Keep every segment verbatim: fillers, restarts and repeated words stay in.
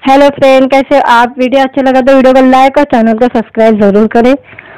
Hello friend, कैसे हो आप। वीडियो अच्छा लगा तो वीडियो को लाइक और चैनल को सब्सक्राइब जरूर करें।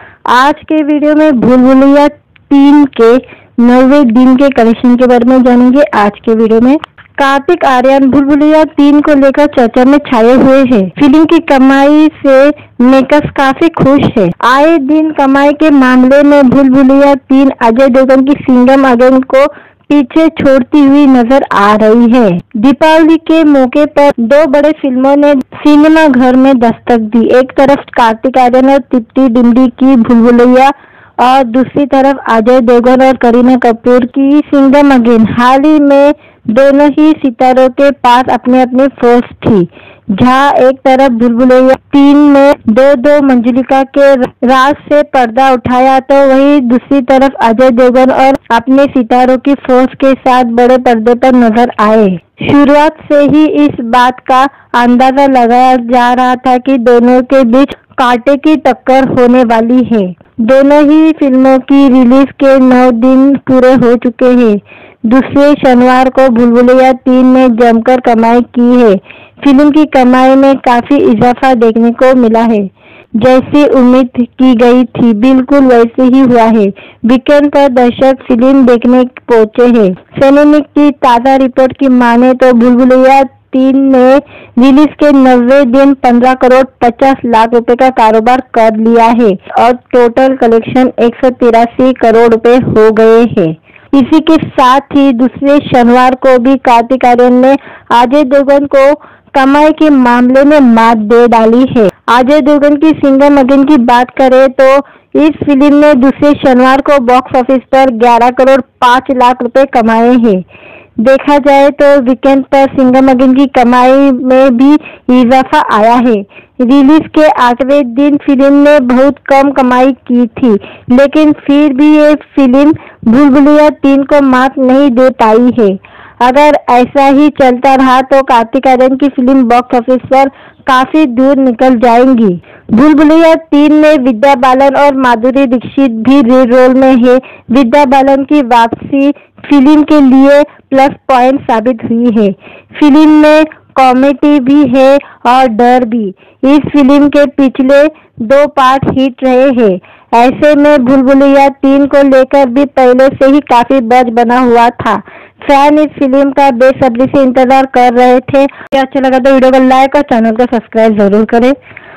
आज के वीडियो में भूल भुलैया तीन के नौवे दिन के कलेक्शन के बारे में जानेंगे। आज के वीडियो में कार्तिक आर्यन भूल भुलैया तीन को लेकर चर्चा में छाए हुए हैं। फिल्म की कमाई से मेकर्स काफी खुश है। आए दिन कमाई के मामले में भूल भुलैया तीन अजय देवगन की सिंघम अगेन को पीछे छोड़ती हुई नजर आ रही है। दीपावली के मौके पर दो बड़े फिल्मों ने सिनेमा घर में दस्तक दी। एक तरफ कार्तिक आर्यन और तृप्ति डिमरी की भूल भुलैया और दूसरी तरफ अजय देवगन और करीना कपूर की सिंघम अगेन। हाल ही में दोनों ही सितारों के पास अपने अपने फोर्स थी। जहाँ एक तरफ भूल भुलैया तीन में दो दो मंजिलिका के राज से पर्दा उठाया, तो वहीं दूसरी तरफ अजय देवगन और अपने सितारों की फोर्स के साथ बड़े पर्दे पर नजर आए। शुरुआत से ही इस बात का अंदाजा लगाया जा रहा था कि दोनों के बीच कांटे की टक्कर होने वाली है। दोनों ही फिल्मों की रिलीज के नौ दिन पूरे हो चुके हैं। दूसरे शनिवार को भूल भुलैया तीन ने जमकर कमाई की है। फिल्म की कमाई में काफी इजाफा देखने को मिला है। जैसी उम्मीद की गई थी बिल्कुल वैसे ही हुआ है। वीकेंड पर दर्शक फिल्म देखने पहुंचे हैं। सैनिक की ताजा रिपोर्ट की माने तो भूल भुलैया तीन ने रिलीज के नब्बे दिन पंद्रह करोड़ पचास लाख रुपए का कारोबार कर लिया है और टोटल कलेक्शन एक सौ तिरासी करोड़ रुपए हो गए हैं। इसी के साथ ही दूसरे शनिवार को भी कार्तिक आर्यन ने अजय देवगन को कमाई के मामले में मात दे डाली है। अजय देवगन की सिंघम अगेन की बात करें तो इस फिल्म ने दूसरे शनिवार को बॉक्स ऑफिस पर ग्यारह करोड़ पाँच लाख रुपए कमाए हैं। देखा जाए तो वीकेंड पर सिंघम अगेन की कमाई में भी इजाफा आया है। रिलीज के आठवें दिन फिल्म ने बहुत कम कमाई की थी, लेकिन फिर भी ये फिल्म भूल भुलैया तीन को मात नहीं दे पाई है। अगर ऐसा ही चलता रहा तो कार्तिक आर्यन की फिल्म बॉक्स ऑफिस पर काफी दूर निकल जाएंगी। भूल भुलैया तीन में विद्या बालन और माधुरी दीक्षित भी लीड रोल में है। विद्या बालन की वापसी फिल्म के लिए प्लस पॉइंट साबित हुई है। फिल्म में कॉमेडी भी है और डर भी। इस फिल्म के पिछले दो पार्ट हिट रहे हैं। ऐसे में भूल भुलैया तीन को लेकर भी पहले से ही काफी बज़ बना हुआ था। फैन इस फिल्म का बेसब्री से इंतजार कर रहे थे। अच्छा लगा तो वीडियो को लाइक और चैनल को सब्सक्राइब जरूर करें।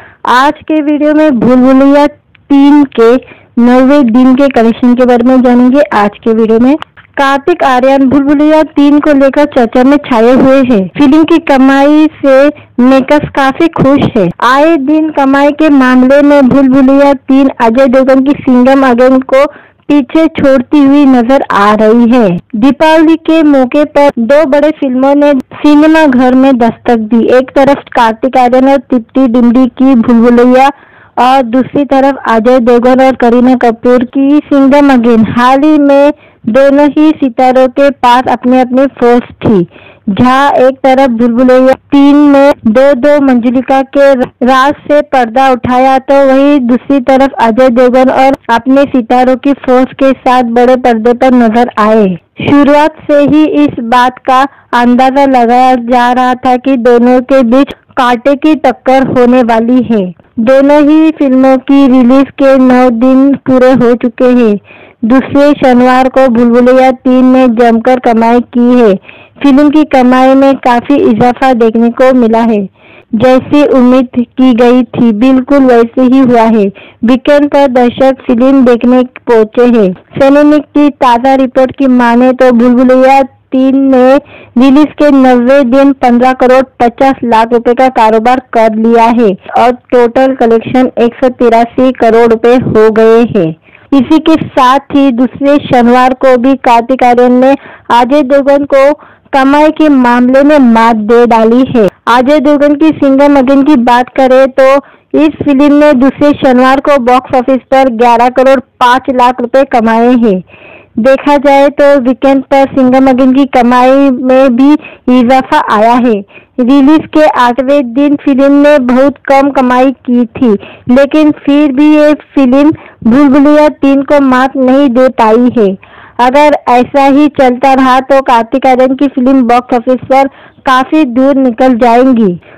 आज के वीडियो में भूल भुलैया तीन के नौवे दिन के कलेक्शन के बारे में जानेंगे। आज के वीडियो में कार्तिक आर्यन भूल भुलैया तीन को लेकर चर्चा में छाए हुए हैं। फिल्म की कमाई से मेकर्स काफी खुश है। आए दिन कमाई के मामले में भूल भुलैया तीन अजय देवगन की सिंघम अगेन को पीछे छोड़ती हुई नजर आ रही है। दीपावली के मौके पर दो बड़े फिल्मों ने सिनेमा घर में दस्तक दी। एक तरफ कार्तिक आर्यन और तृप्ति डिमरी की भूल भुलैया और दूसरी तरफ अजय देवगन और करीना कपूर की सिंघम अगेन। हाल ही में दोनों ही सितारों के पास अपने अपने फोर्स थी। जहाँ एक तरफ भूल भुलैया तीन में दो दो मंजिलिका के राज से पर्दा उठाया, तो वहीं दूसरी तरफ अजय देवगन और अपने सितारों की फोर्स के साथ बड़े पर्दे पर नजर आए। शुरुआत से ही इस बात का अंदाजा लगाया जा रहा था कि दोनों के बीच कांटे की टक्कर होने वाली है। दोनों ही फिल्मों की रिलीज के नौ दिन पूरे हो चुके हैं। दूसरे शनिवार को भूल भुलैया तीन ने जमकर कमाई की है। फिल्म की कमाई में काफी इजाफा देखने को मिला है। जैसी उम्मीद की गई थी बिल्कुल वैसे ही हुआ है। वीकेंड पर दर्शक फिल्म देखने पहुंचे हैं। सैनिक की ताजा रिपोर्ट की माने तो भूल भुलैया तीन ने रिलीज के नब्बे दिन पंद्रह करोड़ पचास लाख रुपए का कारोबार कर लिया है और टोटल कलेक्शन एक सौ तिरासी करोड़ रुपए हो गए हैं। इसी के साथ ही दूसरे शनिवार को भी कार्तिक आर्यन ने अजय देवगन को कमाई के मामले में मात दे डाली है। अजय देवगन की सिंघम अगेन की बात करें तो इस फिल्म ने दूसरे शनिवार को बॉक्स ऑफिस पर ग्यारह करोड़ पाँच लाख रुपए कमाए हैं। देखा जाए तो वीकेंड पर सिंघम अगेन की कमाई में भी इजाफा आया है। रिलीज के आठवें दिन फिल्म ने बहुत कम कमाई की थी, लेकिन फिर भी ये फिल्म भूल भुलैया तीन को मात नहीं दे पाई है। अगर ऐसा ही चलता रहा तो कार्तिक आर्यन की फिल्म बॉक्स ऑफिस पर काफी दूर निकल जाएंगी।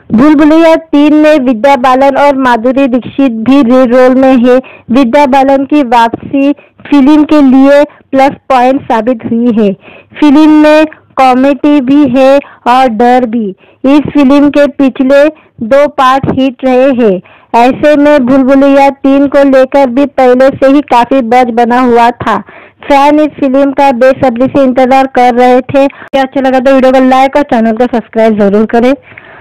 भूल भुलैया तीन में विद्या बालन और माधुरी दीक्षित भी लीड रोल में है। विद्या बालन की वापसी फिल्म के लिए प्लस पॉइंट साबित हुई है। फिल्म में कॉमेडी भी है और डर भी। इस फिल्म के पिछले दो पार्ट हिट रहे हैं। ऐसे में भूल भुलैया तीन को लेकर भी पहले से ही काफी बज़ बना हुआ था। फैन इस फिल्म का बेसब्री से इंतजार कर रहे थे। क्या अच्छा लगा तो वीडियो को लाइक और चैनल को सब्सक्राइब जरूर करें।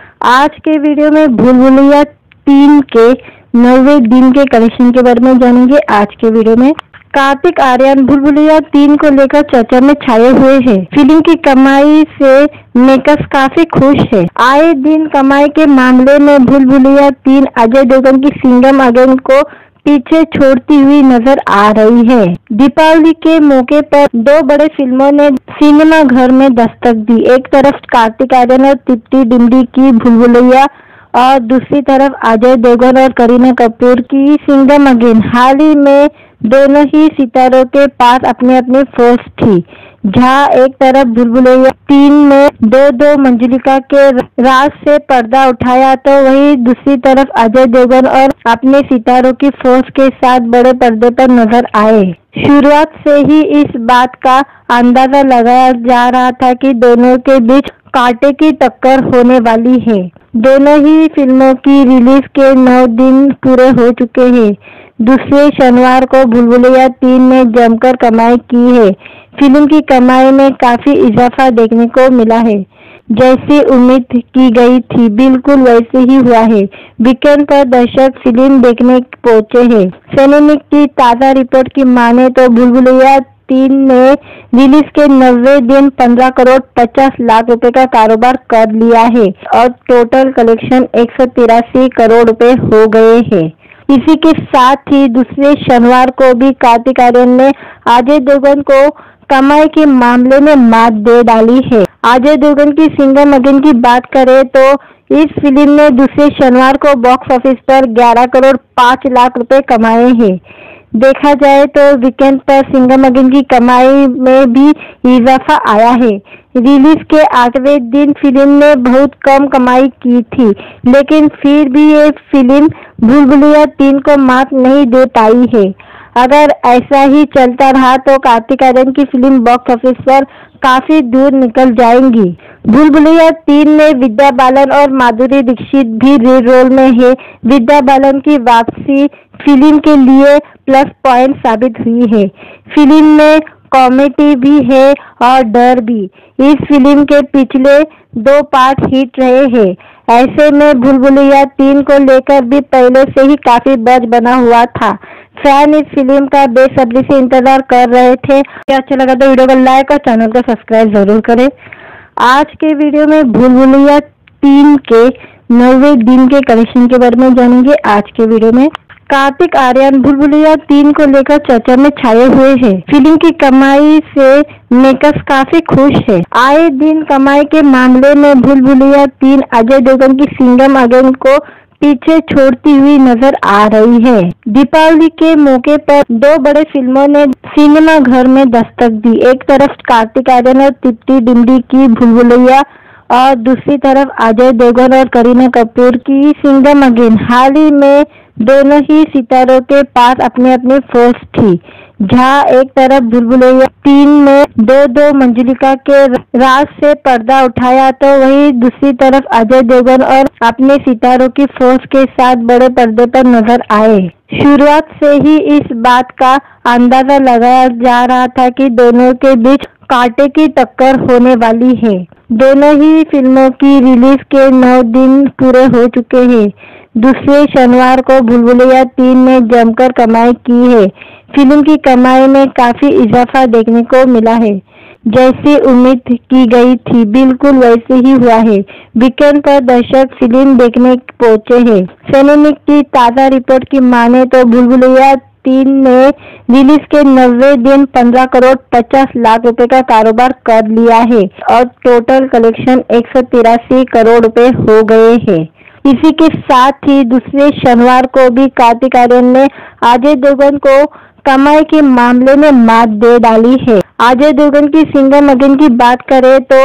आज के वीडियो में भूल भुलैया तीन के नौवे दिन के कलेक्शन के बारे में जानेंगे। आज के वीडियो में कार्तिक आर्यन भूल भुलैया तीन को लेकर चर्चा में छाए हुए हैं। फिल्म की कमाई से मेकर्स काफी खुश है। आए दिन कमाई के मामले में भूल भुलैया तीन अजय देवगन की सिंघम अगेन को पीछे छोड़ती हुई नजर आ रही है। दीपावली के मौके पर दो बड़े फिल्मों ने सिनेमा घर में दस्तक दी। एक तरफ कार्तिक आर्यन और तृप्ति डिमरी की भूल भुलैया और दूसरी तरफ अजय देवगन और करीना कपूर की सिंघम अगेन। हाल ही में दोनों ही सितारों के पास अपनी अपनी फोर्स थी। जहां एक तरफ भूल भुलैया तीन में दो दो मंजुलिका के राज से पर्दा उठाया, तो वहीं दूसरी तरफ अजय देवगन और अपने सितारों की फोर्स के साथ बड़े पर्दे पर नजर आए। शुरुआत से ही इस बात का अंदाजा लगाया जा रहा था कि दोनों के बीच कांटे की टक्कर होने वाली है। दोनों ही फिल्मों की रिलीज के नौ दिन पूरे हो चुके हैं। दूसरे शनिवार को भूल भुलैया तीन ने जमकर कमाई की है। फिल्म की कमाई में काफी इजाफा देखने को मिला है। जैसी उम्मीद की गई थी बिल्कुल वैसे ही हुआ है। वीकेंड पर दर्शक फिल्म देखने पहुंचे हैं। सैनिक की ताजा रिपोर्ट की माने तो भूल भुलैया तीन ने रिलीज के नब्बे दिन पंद्रह करोड़ पचास लाख रुपए का कारोबार कर लिया है और टोटल कलेक्शन एक सौ तिरासी करोड़ रुपए हो गए हैं। इसी के साथ ही दूसरे शनिवार को भी कार्तिक आर्यन ने अजय देवगन को कमाई के मामले में मात दे डाली है। अजय देवगन की सिंघम अगेन की बात करें तो इस फिल्म ने दूसरे शनिवार को बॉक्स ऑफिस पर ग्यारह करोड़ पाँच लाख रुपए कमाए हैं। देखा जाए तो वीकेंड पर सिंघम अगेन की कमाई में भी इजाफा आया है। रिलीज के आठवें दिन फिल्म ने बहुत कम कमाई की थी, लेकिन फिर भी ये फिल्म भूल भुलैया तीन को मात नहीं दे पाई है। अगर ऐसा ही चलता रहा तो कार्तिक आर्यन की फिल्म बॉक्स ऑफिस पर काफी दूर निकल जाएंगी। भूल भुलैया तीन में विद्या बालन और माधुरी दीक्षित भी लीड रोल में है। विद्या बालन की वापसी फिल्म के लिए प्लस पॉइंट साबित हुई है। फिल्म में कॉमेडी भी है और डर भी। इस फिल्म के पिछले दो पार्ट हिट रहे हैं। ऐसे में भूल भुलैया तीन को लेकर भी पहले से ही काफी बज़ बना हुआ था। फैन इस फिल्म का बेसब्री से इंतजार कर रहे थे। क्या अच्छा लगा तो वीडियो को लाइक और चैनल को सब्सक्राइब जरूर करें। आज के वीडियो में भूल भुलैया तीन के नौवे दिन के कलेक्शन के बारे में जानेंगे। आज के वीडियो में कार्तिक आर्यन भूल भुलैया तीन को लेकर चर्चा में छाए हुए हैं। फिल्म की कमाई से मेकर्स काफी खुश है। आए दिन कमाई के मामले में भूल भुलैया तीन अजय देवगन की सिंघम अगेन को पीछे छोड़ती हुई नजर आ रही है। दीपावली के मौके पर दो बड़े फिल्मों ने सिनेमा घर में दस्तक दी। एक तरफ कार्तिक आर्यन और तृप्ति डिमरी की भूल भुलैया और दूसरी तरफ अजय देवगन और करीना कपूर की सिंघम अगेन। हाल ही में दोनों ही सितारों के पास अपनी अपनी फोर्स थी। जहां एक तरफ भूल भुलैया तीन में दो दो मंजुलिका के राज से पर्दा उठाया, तो वहीं दूसरी तरफ अजय देवगन और अपने सितारों की फोर्स के साथ बड़े पर्दे पर नजर आए। शुरुआत से ही इस बात का अंदाजा लगाया जा रहा था कि दोनों के बीच कांटे की टक्कर होने वाली है। दोनों ही फिल्मों की रिलीज के नौ दिन पूरे हो चुके हैं। दूसरे शनिवार को भूल भुलैया तीन ने जमकर कमाई की है। फिल्म की कमाई में काफी इजाफा देखने को मिला है। जैसी उम्मीद की गई थी बिल्कुल वैसे ही हुआ है। वीकेंड पर दर्शक फिल्म देखने पहुंचे हैं। सैनिक की ताजा रिपोर्ट की माने तो भूल भुलैया तीन ने रिलीज के नब्बे दिन पंद्रह करोड़ पचास लाख रुपए का कारोबार कर लिया है और टोटल कलेक्शन एक सौ तिरासी करोड़ रुपए हो गए हैं। इसी के साथ ही दूसरे शनिवार को भी कार्तिक आर्यन ने अजय देवगन को कमाई के मामले में मात दे डाली है। अजय देवगन की सिंघम अगेन की बात करें तो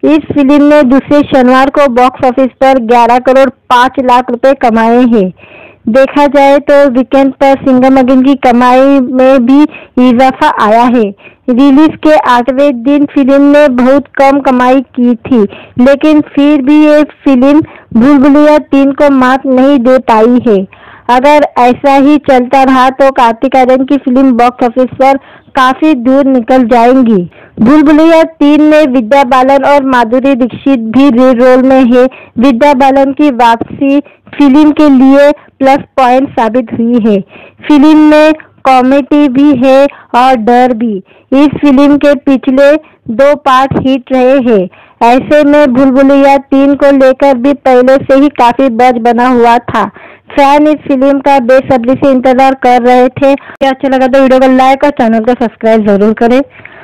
इस फिल्म ने दूसरे शनिवार को बॉक्स ऑफिस पर ग्यारह करोड़ पाँच लाख रुपए कमाए हैं। देखा जाए तो वीकेंड पर सिंघम अगेन की कमाई में भी इजाफा आया है। रिलीज के आठवें दिन फिल्म ने बहुत कम कमाई की थी, लेकिन फिर भी ये फिल्म भूल भुलैया तीन को मात नहीं दे पाई है। अगर ऐसा ही चलता रहा तो कार्तिक आर्यन की फिल्म बॉक्स ऑफिस पर काफी दूर निकल जाएंगी। भूल भुलैया तीन में विद्या बालन और माधुरी दीक्षित भी लीड रोल में है। विद्या बालन की वापसी फिल्म के लिए प्लस पॉइंट साबित हुई है। फिल्म में कॉमेडी भी है और डर भी। इस फिल्म के पिछले दो पार्ट हिट रहे हैं। ऐसे में भूल भुलैया तीन को लेकर भी पहले से ही काफी बज़ बना हुआ था। फैन इस फिल्म का बेसब्री से इंतजार कर रहे थे। अच्छा लगा तो वीडियो को लाइक और चैनल को सब्सक्राइब जरूर करें।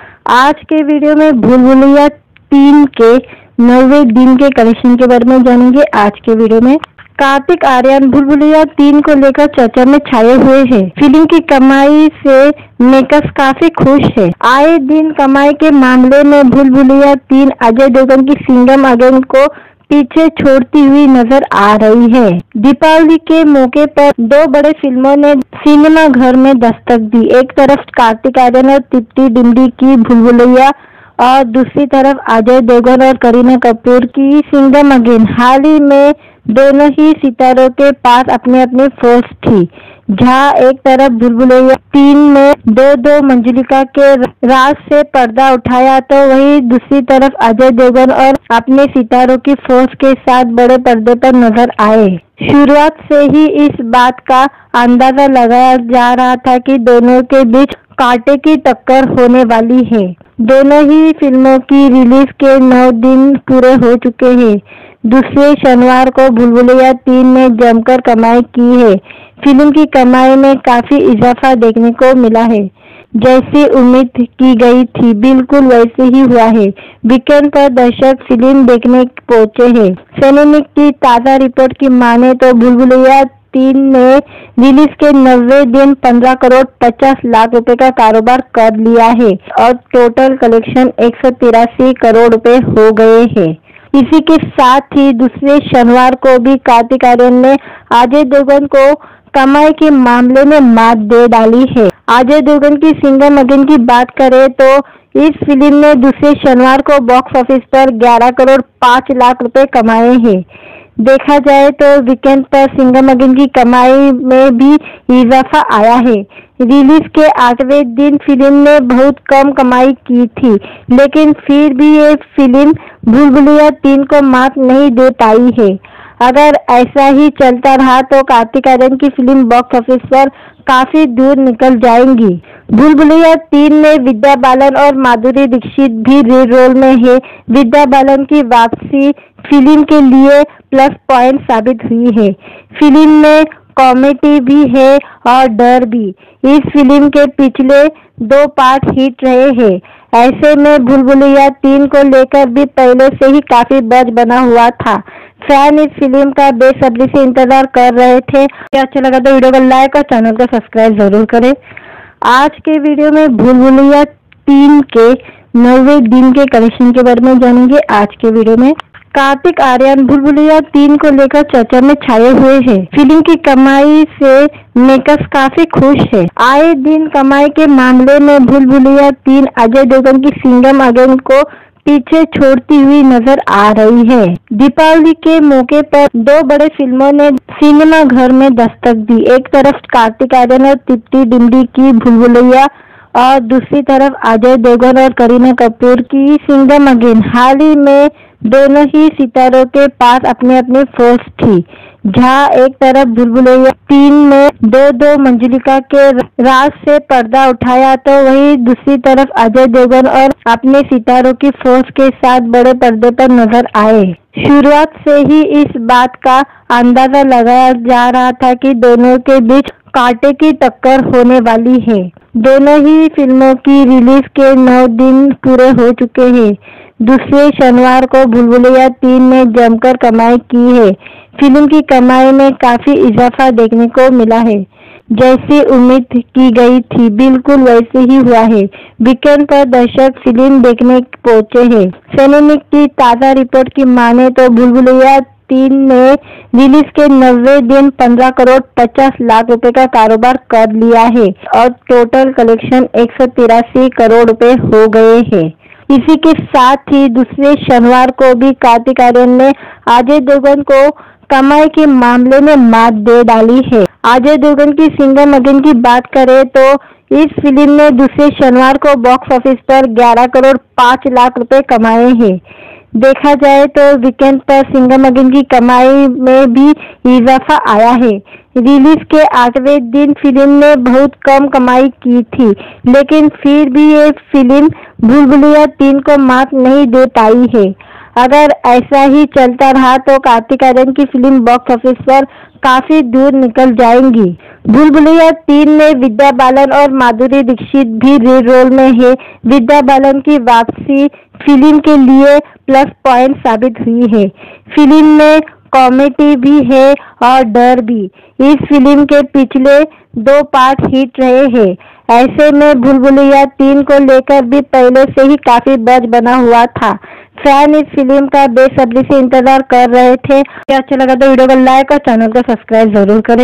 आज के वीडियो में भूल भुलैया तीन के नौवे दिन के कलेक्शन के बारे में जानेंगे। आज के वीडियो में कार्तिक आर्यन भूल भुलैया तीन को लेकर चर्चा में छाए हुए हैं। फिल्म की कमाई से मेकर्स काफी खुश है। आए दिन कमाई के मामले में भूल भुलैया तीन अजय देवगन की सिंघम अगेन को पीछे छोड़ती हुई नजर आ रही है। दीपावली के मौके पर दो बड़े फिल्मों ने सिनेमा घर में दस्तक दी। एक तरफ कार्तिक आर्यन और तृप्ति डिमरी की भूल भुलैया और दूसरी तरफ अजय देवगन और करीना कपूर की सिंघम अगेन। हाल ही में दोनों ही सितारों के पास अपनी अपनी फोर्स थी। जहां एक तरफ भूल भुलैया तीन में दो दो मंजुलिका के राज से पर्दा उठाया, तो वहीं दूसरी तरफ अजय देवगन और अपने सितारों की फोर्स के साथ बड़े पर्दे पर नजर आए। शुरुआत से ही इस बात का अंदाजा लगाया जा रहा था कि दोनों के बीच कांटे की टक्कर होने वाली है। दोनों ही फिल्मों की रिलीज के नौ दिन पूरे हो चुके हैं। दूसरे शनिवार को भूल भुलैया तीन ने जमकर कमाई की है। फिल्म की कमाई में काफी इजाफा देखने को मिला है। जैसी उम्मीद की गई थी बिल्कुल वैसे ही हुआ है। वीकेंड पर दर्शक फिल्म देखने पहुंचे हैं। सिनेमिक की ताजा रिपोर्ट की माने तो भूल भुलैया तीन ने रिलीज के नब्बे दिन पंद्रह करोड़ पचास लाख रुपए का कारोबार कर लिया है और टोटल कलेक्शन एक सौ तिरासी करोड़ रुपए हो गए हैं। इसी के साथ ही दूसरे शनिवार को भी कार्तिक आर्यन ने अजय देवगन को कमाई के मामले में मात दे डाली है। अजय देवगन की सिंघम अगेन की बात करें तो इस फिल्म ने दूसरे शनिवार को बॉक्स ऑफिस पर ग्यारह करोड़ पाँच लाख रुपए कमाए हैं। देखा जाए तो वीकेंड पर सिंघम अगेन की कमाई में भी इजाफा आया है। रिलीज के आठवें दिन फिल्म ने बहुत कम कमाई की थी, लेकिन फिर भी ये फिल्म भूल भुलैया तीन को मात नहीं दे पाई है। अगर ऐसा ही चलता रहा तो कार्तिक आर्यन की फिल्म बॉक्स ऑफिस पर काफी दूर निकल जाएंगी। भूल भुलैया तीन में विद्या बालन और माधुरी दीक्षित भी लीड रोल में है। विद्या बालन की वापसी फिल्म के लिए प्लस पॉइंट साबित हुई है। फिल्म में कॉमेडी भी है और डर भी। इस फिल्म के पिछले दो पार्ट हिट रहे हैं। ऐसे में भूल भुलैया तीन को लेकर भी पहले से ही काफी बज़ बना हुआ था। फैन इस फिल्म का बेसब्री से इंतजार कर रहे थे। अच्छा लगा तो वीडियो को लाइक और चैनल को सब्सक्राइब जरूर करें। आज के वीडियो में भूल भुलैया तीन के नौवे दिन के कलेक्शन के बारे में जानेंगे। आज के वीडियो में कार्तिक आर्यन भूल भुलैया तीन को लेकर चर्चा में छाए हुए हैं। फिल्म की कमाई से मेकर्स काफी खुश है। आए दिन कमाई के मामले में भूल भुलैया तीन अजय देवगन की सिंघम अगेन को पीछे छोड़ती हुई नजर आ रही है। दीपावली के मौके पर दो बड़े फिल्मों ने सिनेमा घर में दस्तक दी। एक तरफ कार्तिक आर्यन और तृप्ति डिमरी की भूल भुलैया और दूसरी तरफ अजय देवगन और करीना कपूर की सिंघम अगेन। हाल ही में दोनों ही सितारों के पास अपनी अपनी फोर्स थी। जहां एक तरफ भूल भुलैया तीन में दो दो मंजुलिका के राज से पर्दा उठाया, तो वहीं दूसरी तरफ अजय देवगन और अपने सितारों की फोर्स के साथ बड़े पर्दे पर नजर आए। शुरुआत से ही इस बात का अंदाजा लगाया जा रहा था कि दोनों के बीच कांटे की टक्कर होने वाली है। दोनों ही फिल्मों की रिलीज के नौ दिन पूरे हो चुके हैं। दूसरे शनिवार को भूल भुलैया तीन ने जमकर कमाई की है। फिल्म की कमाई में काफी इजाफा देखने को मिला है। जैसी उम्मीद की गई थी बिल्कुल वैसे ही हुआ है। वीकेंड पर दर्शक फिल्म देखने पहुंचे हैं। सिनेमिक की ताज़ा रिपोर्ट की माने तो भूल भुलैया तीन ने रिलीज के नब्बे दिन पंद्रह करोड़ पचास लाख रुपए का कारोबार कर लिया है और टोटल कलेक्शन एक सौ तिरासी करोड़ रुपए हो गए हैं। इसी के साथ ही दूसरे शनिवार को भी कार्तिक आर्यन ने अजय देवगन को कमाई के मामले में मात दे डाली है। अजय देवगन की सिंघम अगेन की बात करें तो इस फिल्म ने दूसरे शनिवार को बॉक्स ऑफिस पर ग्यारह करोड़ पाँच लाख रुपए कमाए हैं। देखा जाए तो वीकेंड पर सिंघम अगेन की कमाई में भी इजाफा आया है। रिलीज के आठवें दिन फिल्म ने बहुत कम कमाई की थी, लेकिन फिर भी ये फिल्म भूल भुलैया तीन को मात नहीं दे पाई है। अगर ऐसा ही चलता रहा तो कार्तिक आर्यन की फिल्म बॉक्स ऑफिस पर काफी दूर निकल जाएंगी। भूल भुलैया तीन में विद्या बालन और माधुरी दीक्षित भी लीड रोल में है। विद्या बालन की वापसी फिल्म के लिए प्लस पॉइंट साबित हुई है। फिल्म में कॉमेडी भी है और डर भी। इस फिल्म के पिछले दो पार्ट हिट रहे हैं। ऐसे में भूल भुलैया तीन को लेकर भी पहले से ही काफी बज़ बना हुआ था। फैन इस फिल्म का बेसब्री से इंतजार कर रहे थे। क्या अच्छा लगा तो वीडियो को लाइक और चैनल को सब्सक्राइब जरूर करें।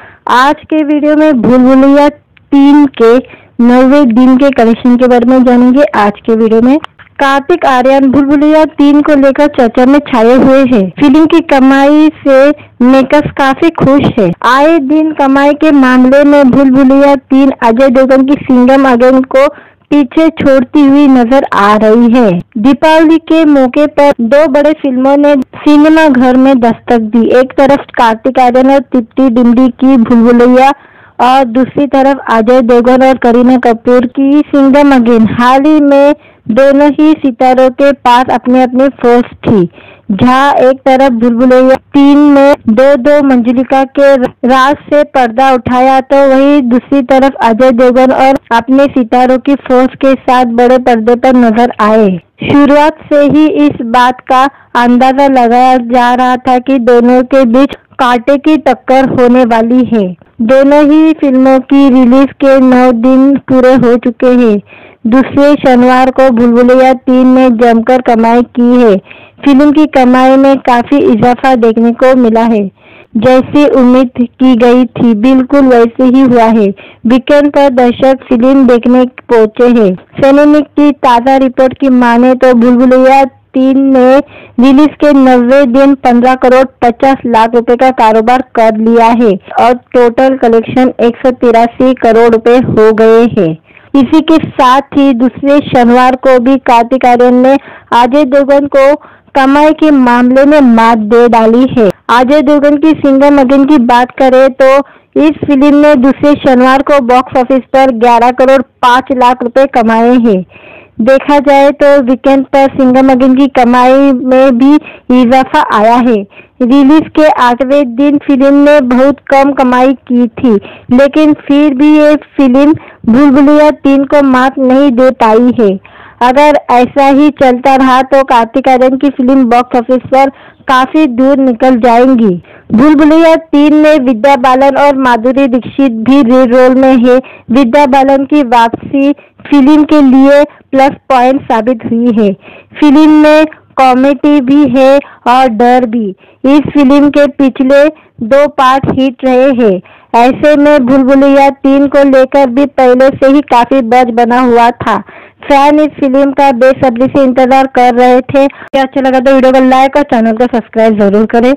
आज के वीडियो में भूल भुलैया तीन के नौवे दिन के कलेक्शन के बारे में जानेंगे। आज के वीडियो में कार्तिक आर्यन भूल भुलैया तीन को लेकर चर्चा में छाए हुए हैं। फिल्म की कमाई से मेकर्स काफी खुश है। आए दिन कमाई के मामले में भूल भुलैया तीन अजय देवगन की सिंघम अगेन को पीछे छोड़ती हुई नजर आ रही है। दीपावली के मौके पर दो बड़े फिल्मों ने सिनेमा घर में दस्तक दी। एक तरफ कार्तिक आर्यन और तृप्ति डिमरी की भूल भुलैया और दूसरी तरफ अजय देवगन और करीना कपूर की सिंघम अगेन। हाल ही में दोनों ही सितारों के पास अपनी अपनी फोर्स थी। जहां एक तरफ भूल भुलैया तीन में दो दो मंजिलिका के राज से पर्दा उठाया तो वहीं दूसरी तरफ अजय देवगन और अपने सितारों की फोर्स के साथ बड़े पर्दे पर नजर आए। शुरुआत से ही इस बात का अंदाजा लगाया जा रहा था कि दोनों के बीच कांटे की टक्कर होने वाली है। दोनों ही फिल्मों की रिलीज के नौ दिन पूरे हो चुके हैं। दूसरे शनिवार को भूल भुलैया तीन ने जमकर कमाई की है। फिल्म की कमाई में काफी इजाफा देखने को मिला है। जैसी उम्मीद की गई थी बिल्कुल वैसे ही हुआ है। वीकेंड पर दर्शक फिल्म देखने पहुंचे हैं। सिनेमिक की ताज़ा रिपोर्ट की माने तो भूल भुलैया तीन ने रिलीज के नब्बे दिन पंद्रह करोड़ पचास लाख रुपए का कारोबार कर लिया है और टोटल कलेक्शन एक सौ तिरासी करोड़ रुपए हो गए हैं। इसी के साथ ही दूसरे शनिवार को भी कार्तिक आर्यन ने अजय देवगन को कमाई के मामले में मात दे डाली है। अजय देवगन की सिंघम अगेन की बात करें तो इस फिल्म ने दूसरे शनिवार को बॉक्स ऑफिस पर ग्यारह करोड़ पाँच लाख रुपए कमाए हैं। देखा जाए तो वीकेंड पर सिंघम अगेन की कमाई में भी इजाफा आया है। रिलीज के आठवें दिन फिल्म ने बहुत कम कमाई की थी, लेकिन फिर भी ये फिल्म भूल भुलैया तीन को मात नहीं दे पाई है। अगर ऐसा ही चलता रहा तो कार्तिक आर्यन की फिल्म बॉक्स ऑफिस पर काफी दूर निकल जाएंगी। भूल भुलैया तीन में विद्या बालन और माधुरी दीक्षित भी लीड रोल में है। विद्या बालन की वापसी फिल्म के लिए प्लस पॉइंट साबित हुई है। फिल्म में कॉमेडी भी है और डर भी। इस फिल्म के पिछले दो पार्ट हिट रहे हैं। ऐसे में भूल भुलैया तीन को लेकर भी पहले से ही काफी बज़ बना हुआ था। फैन इस फिल्म का बेसब्री से इंतजार कर रहे थे। क्या अच्छा लगा तो वीडियो को लाइक और चैनल को सब्सक्राइब जरूर करें।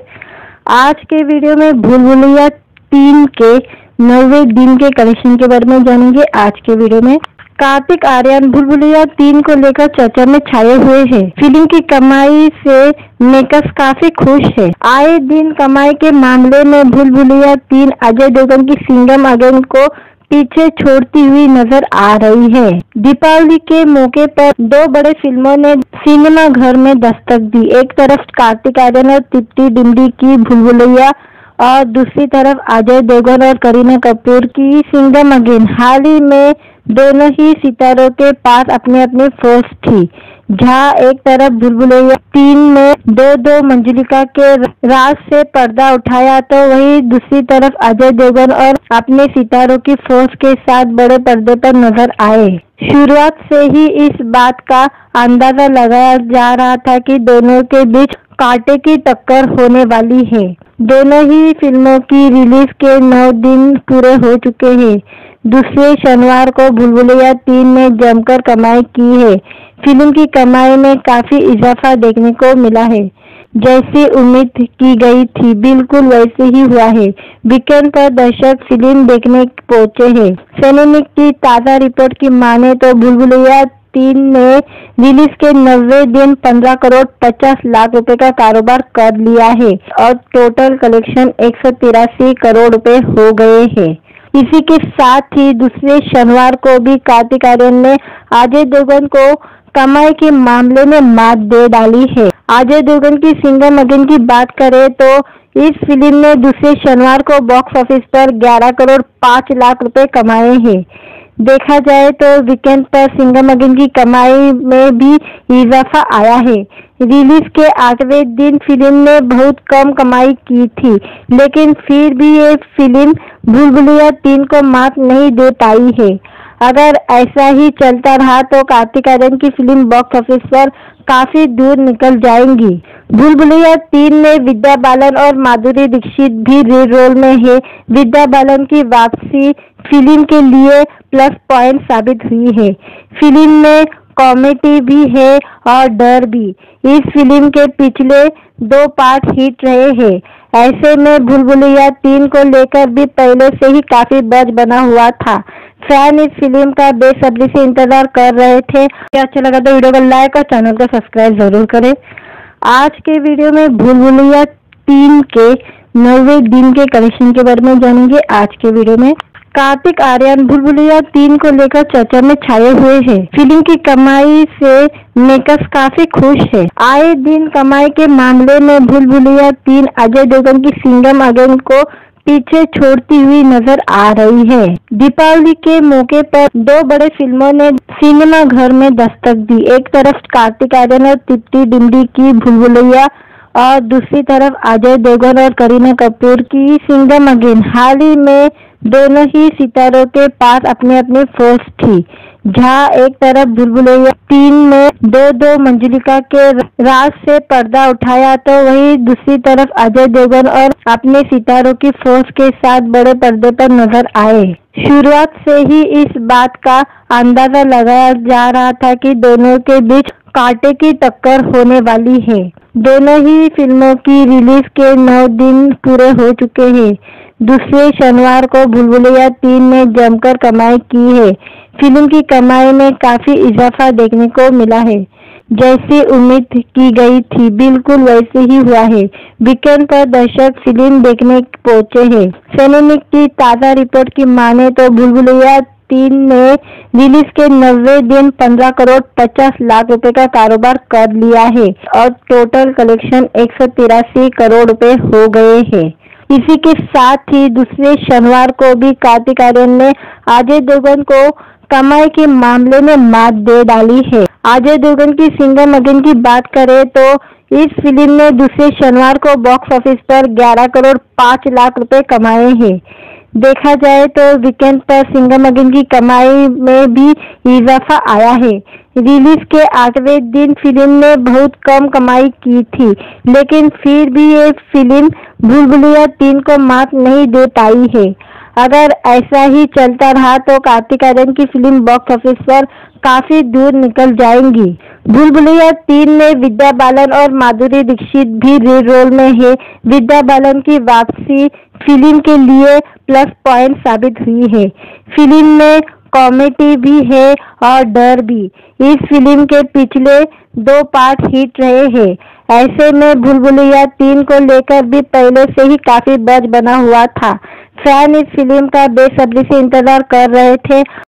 आज के वीडियो में भूल भुलैया तीन के नौवे दिन के कलेक्शन के बारे में जानेंगे। आज के वीडियो में कार्तिक आर्यन भूल भुलैया तीन को लेकर चर्चा में छाए हुए हैं। फिल्म की कमाई से मेकर्स काफी खुश है। आए दिन कमाई के मामले में भूल भुलैया तीन अजय देवगन की सिंघम अगेन को पीछे छोड़ती हुई नजर आ रही है। दीपावली के मौके पर दो बड़े फिल्मों ने सिनेमा घर में दस्तक दी। एक तरफ कार्तिक आर्यन और तृप्ति डिमरी की भूल भुलैया और दूसरी तरफ अजय देवगन और करीना कपूर की सिंघम अगेन। हाल ही में दोनों ही सितारों के पास अपनी अपनी फोर्स थी। जहां एक तरफ भूल भुलैया तीन में दो दो मंजुलिका के राज से पर्दा उठाया तो वहीं दूसरी तरफ अजय देवगन और अपने सितारों की फोर्स के साथ बड़े पर्दे पर नजर आए। शुरुआत से ही इस बात का अंदाजा लगाया जा रहा था कि दोनों के बीच कांटे की टक्कर होने वाली है। दोनों ही फिल्मों की रिलीज के नौ दिन पूरे हो चुके हैं। दूसरे शनिवार को भूल भुलैया तीन ने जमकर कमाई की है। फिल्म की कमाई में काफी इजाफा देखने को मिला है। जैसी उम्मीद की गई थी बिल्कुल वैसे ही हुआ है। वीकेंड पर दर्शक फिल्म देखने पहुंचे हैं। सैनिक की ताजा रिपोर्ट की माने तो भूल भुलैया तीन ने रिलीज के नब्बे दिन पंद्रह करोड़ पचास लाख रुपए का कारोबार कर लिया है और टोटल कलेक्शन एक सौ तिरासी करोड़ रुपए हो गए हैं। इसी के साथ ही दूसरे शनिवार को भी कार्तिक आर्यन ने अजय देवगन को कमाई के मामले में मात दे डाली है। अजय देवगन की सिंघम अगेन की बात करें तो इस फिल्म ने दूसरे शनिवार को बॉक्स ऑफिस पर ग्यारह करोड़ पाँच लाख रुपए कमाए हैं। देखा जाए तो वीकेंड पर सिंघम अगेन की कमाई में भी इजाफा आया है। रिलीज के आठवें दिन फिल्म ने बहुत कम कमाई की थी, लेकिन फिर भी ये फिल्म भूल भुलैया तीन को मात नहीं दे पाई है। अगर ऐसा ही चलता रहा तो कार्तिक आर्यन की फिल्म बॉक्स ऑफिस पर काफी दूर निकल जाएंगी। भूल भुलैया तीन में विद्या बालन और माधुरी दीक्षित भी लीड रोल में है। विद्या बालन की वापसी फिल्म के लिए प्लस पॉइंट साबित हुई है। फिल्म में कॉमेडी भी है और डर भी। इस फिल्म के पिछले दो पार्ट हिट रहे हैं। ऐसे में भूल भुलैया तीन को लेकर भी पहले से ही काफी बज़ बना हुआ था। फैन इस फिल्म का बेसब्री से इंतजार कर रहे थे। अच्छा लगा तो वीडियो को लाइक और चैनल को सब्सक्राइब जरूर करें। आज के वीडियो में भूल भुलैया तीन के नौवे दिन के कलेक्शन के बारे में जानेंगे। आज के वीडियो में कार्तिक आर्यन भूल भुलैया तीन को लेकर चर्चा में छाए हुए हैं। फिल्म की कमाई से मेकर्स काफी खुश है। आए दिन कमाई के मामले में भूल भुलैया तीन अजय देवगन की सिंघम अगेन को पीछे छोड़ती हुई नजर आ रही है। दीपावली के मौके पर दो बड़े फिल्मों ने सिनेमा घर में दस्तक दी। एक तरफ कार्तिक आर्यन और तृप्ति डिमरी की भूल भुलैया और दूसरी तरफ अजय देवगन और करीना कपूर की सिंघम अगेन। हाल ही में दोनों ही सितारों के पास अपने अपने फोर्स थी। जहां एक तरफ भूल भुलैया तीन में दो दो मंजुलिका के राज से पर्दा उठाया तो वहीं दूसरी तरफ अजय देवगन और अपने सितारों की फोर्स के साथ बड़े पर्दे पर नजर आए। शुरुआत से ही इस बात का अंदाजा लगाया जा रहा था कि दोनों के बीच कांटे की टक्कर होने वाली है। दोनों ही फिल्मों की रिलीज के नौ दिन पूरे हो चुके हैं। दूसरे शनिवार को भूल भुलैया तीन ने जमकर कमाई की है। फिल्म की कमाई में काफी इजाफा देखने को मिला है। जैसी उम्मीद की गई थी बिल्कुल वैसे ही हुआ है। वीकेंड पर दर्शक फिल्म देखने पहुंचे हैं। सैनिक की ताजा रिपोर्ट की माने तो भूल भुलैया तीन ने रिलीज के नब्बे दिन पंद्रह करोड़ पचास लाख रुपए का कारोबार कर लिया है और टोटल कलेक्शन एक सौ तिरासी करोड़ रुपए हो गए हैं। इसी के साथ ही दूसरे शनिवार को भी कार्तिक आर्यन ने अजय देवगन को कमाई के मामले में मात दे डाली है। अजय देवगन की सिंघम अगेन की बात करें तो इस फिल्म ने दूसरे शनिवार को बॉक्स ऑफिस पर ग्यारह करोड़ पाँच लाख रुपए कमाए हैं। देखा जाए तो वीकेंड पर सिंघम अगेन की कमाई में भी इजाफा आया है। रिलीज के आठवें दिन फिल्म ने बहुत कम कमाई की थी, लेकिन फिर भी ये फिल्म भूल भुलैया तीन को मात नहीं दे पाई है। अगर ऐसा ही चलता रहा तो कार्तिक आर्यन की फिल्म बॉक्स ऑफिस पर काफी दूर निकल जाएंगी। भूल भुलैया तीन में विद्या बालन और माधुरी दीक्षित भी लीड रोल में है। विद्या बालन की वापसी फिल्म के लिए प्लस पॉइंट साबित हुई है। फिल्म में कॉमेडी भी है और डर भी। इस फिल्म के पिछले दो पार्ट हिट रहे हैं। ऐसे में भूल भुलैया तीन को लेकर भी पहले से ही काफी बज़ बना हुआ था। फैन इस फिल्म का बेसब्री से इंतजार कर रहे थे।